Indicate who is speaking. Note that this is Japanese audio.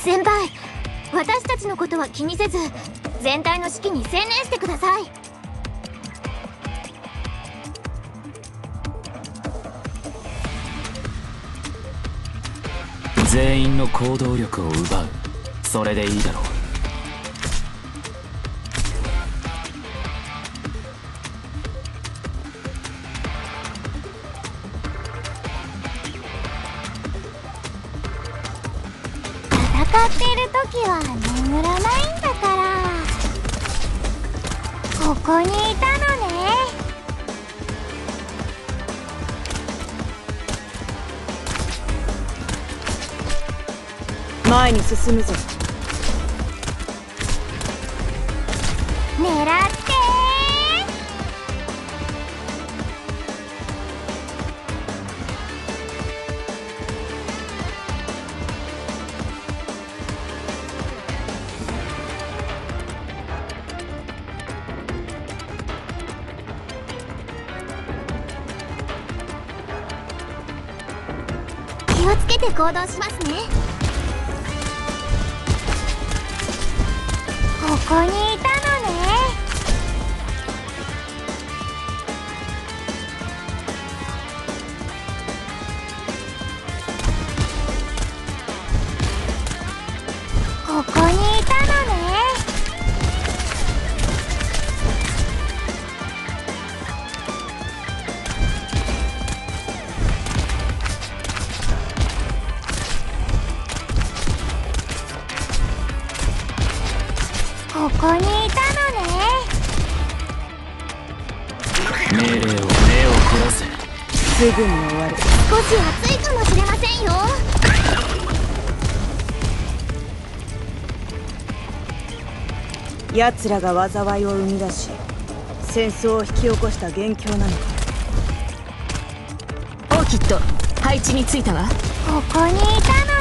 Speaker 1: 先輩、私たちのことは気にせず全体の指揮に専念してください。
Speaker 2: 全員の行動力を奪う。それでいいだろう。
Speaker 1: 戦っている時は眠らないんだから。ここにいたのね。
Speaker 3: 前に進むぞ。
Speaker 1: 狙って気をつけて行動しますね。ここにいたのね。ここにいたのね。ここにいたのね。
Speaker 2: 命令を目を凝らせ。
Speaker 3: すぐに終わる。
Speaker 1: 少し暑いかもしれませんよ。
Speaker 3: 奴らが災いを生み出し戦争を引き起こした元凶なのか。
Speaker 4: オーキッド、配置についたわ。
Speaker 1: ここにいたの